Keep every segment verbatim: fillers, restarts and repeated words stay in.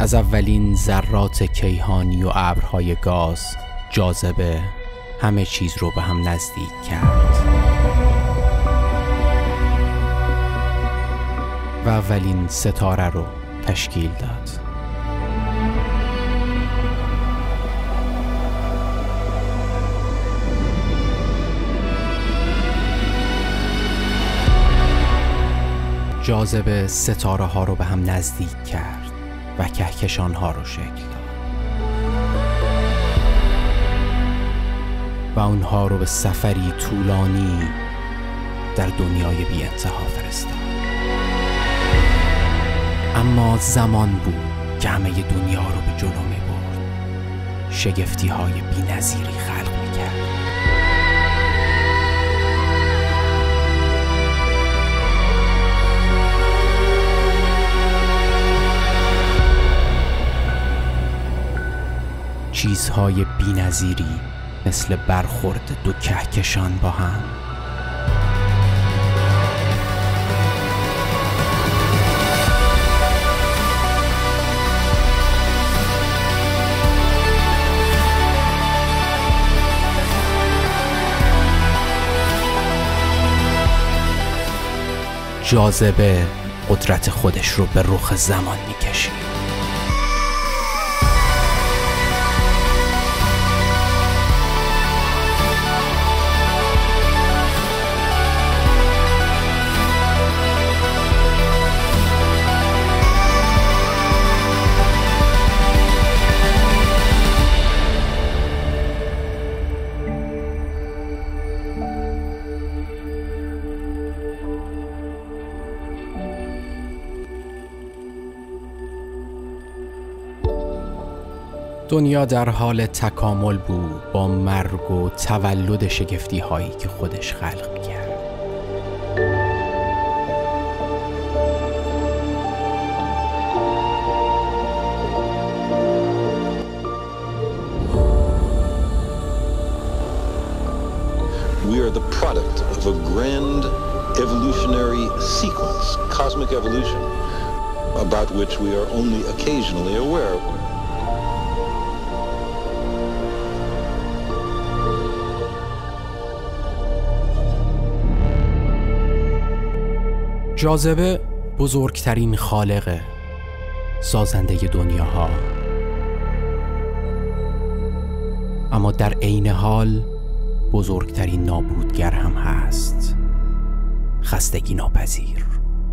از اولین ذرات کیهانی و ابرهای گاز، جاذبه همه چیز رو به هم نزدیک کرد و اولین ستاره رو تشکیل داد. جاذبه ستاره ها رو به هم نزدیک کرد و کهکشان ها رو شکل داد و اونها رو به سفری طولانی در دنیای بی انتها فرستاد. اما زمان بود که همه دنیا رو به جلو می برد، شگفتی های بی نظیری خلق می کرد. چیزهای بی نظیری مثل برخورد دو کهکشان با هم، جاذبه قدرت خودش رو به رخ زمان می‌کشید. دنیا در حال تکامل بود با مرگ و تولد شگفتی هایی که خودش خلق می‌کرد. We are the product of a grand evolutionary sequence, cosmic evolution, about which we are only occasionally aware. جاذبه بزرگترین خالق سازنده دنیاها، اما در عین حال بزرگترین نابودگر هم هست، خستگی ناپذیر.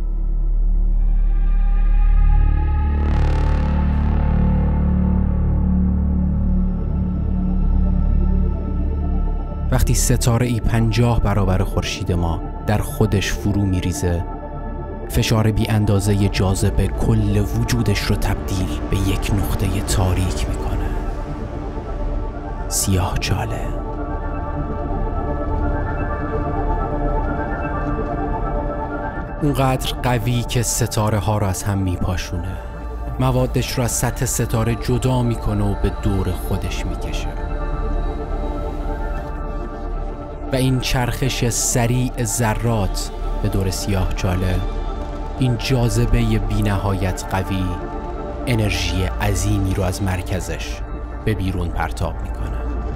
وقتی ستاره ای پنجاه برابر خورشید ما در خودش فرو میریزه، فشار بی اندازه جاذبه کل وجودش رو تبدیل به یک نقطه تاریک میکنه، سیاه چاله. اونقدر قوی که ستاره ها رو از هم میپاشونه، موادش رو از سطح ستاره جدا میکنه و به دور خودش میکشه و این چرخش سریع ذرات به دور سیاه چاله، این جاذبه بی نهایت قوی، انرژی عظیمی رو از مرکزش به بیرون پرتاب میکنه.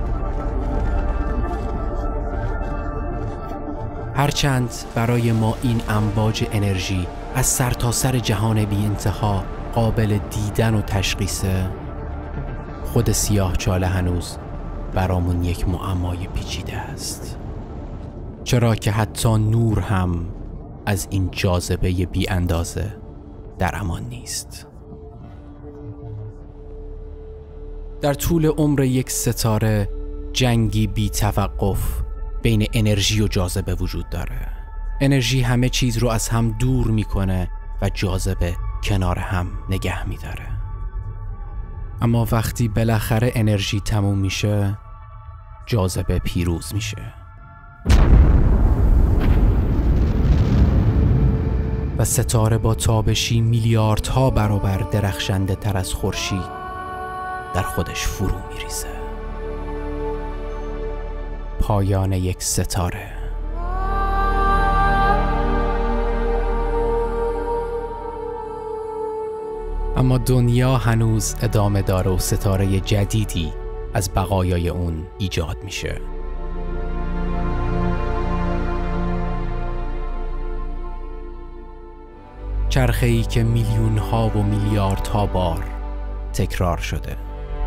هرچند برای ما این امواج انرژی از سرتاسر جهان بی انتها قابل دیدن و تشخیصه، خود سیاه چاله هنوز برامون یک معمای پیچیده است، چرا که حتی نور هم از این جاذبه بی اندازه در امان نیست. در طول عمر یک ستاره جنگی بی توقف بین انرژی و جاذبه وجود داره. انرژی همه چیز رو از هم دور میکنه و جاذبه کنار هم نگه میداره. اما وقتی بالاخره انرژی تموم میشه، جاذبه پیروز میشه و ستاره با تابشی میلیاردها برابر درخشنده تر از خورشید در خودش فرو میریزه. پایان یک ستاره. اما دنیا هنوز ادامه داره و ستاره جدیدی از بقایای اون ایجاد میشه. چرخه‌ای که میلیون ها و میلیارد ها بار تکرار شده.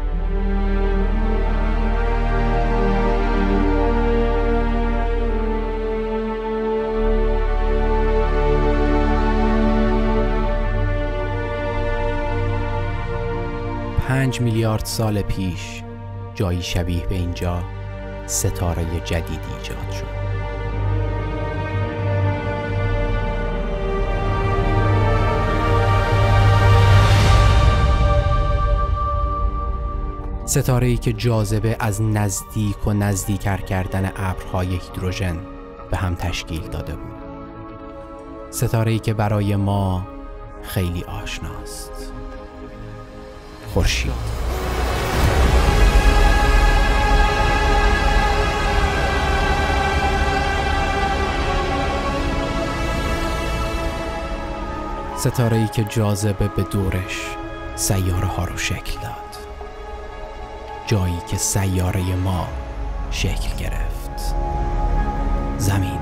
پنج میلیارد سال پیش جایی شبیه به اینجا ستاره جدیدی ایجاد شد. ستاره‌ای که جاذبه از نزدیک و نزدیکتر کردن ابرهای هیدروژن به هم تشکیل داده بود. ستاره‌ای که برای ما خیلی آشناست. خورشید. ستاره‌ای که جاذبه به دورش سیاره ها رو شکل داد. جایی که سیاره ما شکل گرفت. زمین.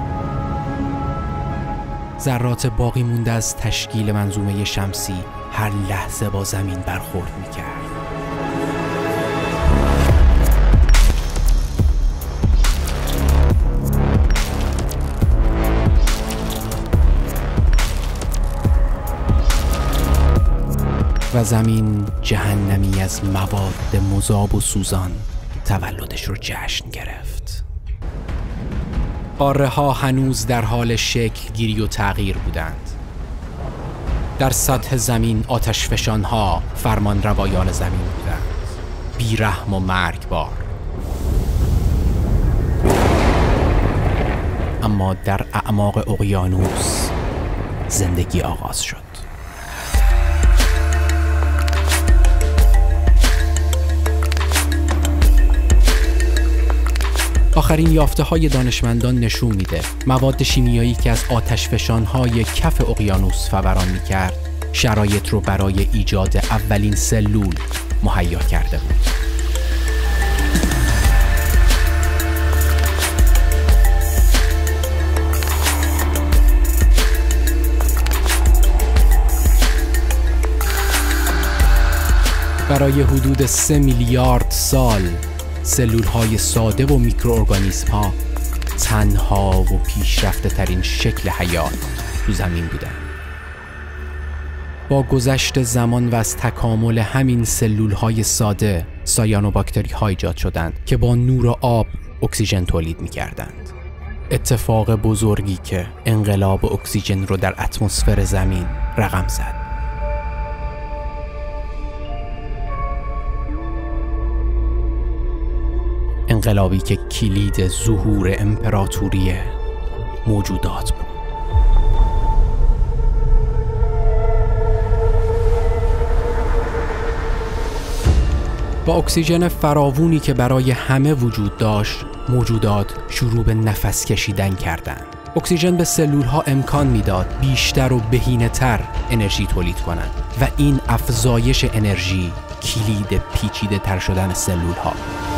ذرات باقی مونده از تشکیل منظومه شمسی هر لحظه با زمین برخورد می‌کرد. و زمین جهنمی از مواد مذاب و سوزان تولدش رو جشن گرفت. قاره ها هنوز در حال شکل گیری و تغییر بودند. در سطح زمین آتشفشان ها فرمان روایان زمین بودند، بیرحم و مرگبار. اما در اعماق اقیانوس زندگی آغاز شد. آخرین یافته های دانشمندان نشون میده مواد شیمیایی که از آتشفشان‌های کف اقیانوس فوران میکرد شرایط رو برای ایجاد اولین سلول مهیا کرده بود. برای حدود سه میلیارد سال سلول‌های ساده و میکروارگانیسم‌ها تنها و پیشرفته ترین شکل حیات تو زمین بودن. با گذشت زمان و از تکامل همین سلول‌های ساده سایانوباکتری‌ها ایجاد شدند که با نور آب اکسیژن تولید می‌کردند. اتفاق بزرگی که انقلاب اکسیژن رو در اتمسفر زمین رقم زد. انقلابی که کلید ظهور امپراتوری موجودات بود. با اکسیژن فراوونی که برای همه وجود داشت، موجودات شروع به نفس کشیدن کردند. اکسیژن به سلول‌ها امکان میداد بیشتر و بهینه‌تر انرژی تولید کنند و این افزایش انرژی کلید پیچیده تر شدن سلول‌ها.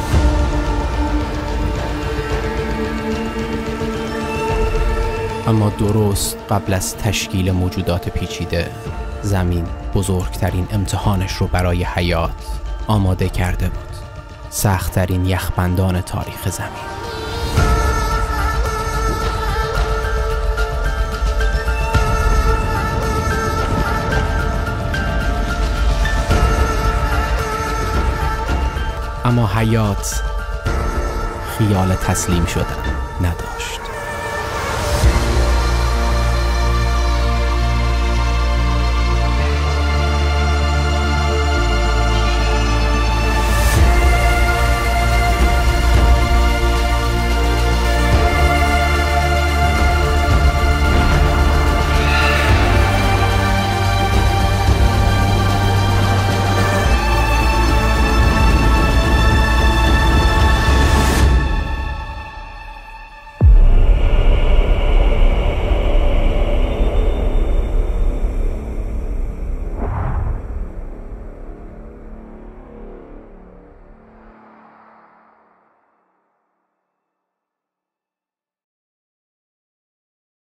اما درست قبل از تشکیل موجودات پیچیده، زمین بزرگترین امتحانش رو برای حیات آماده کرده بود. سخت‌ترین یخبندان تاریخ زمین. اما حیات خیال تسلیم شدن نداشت.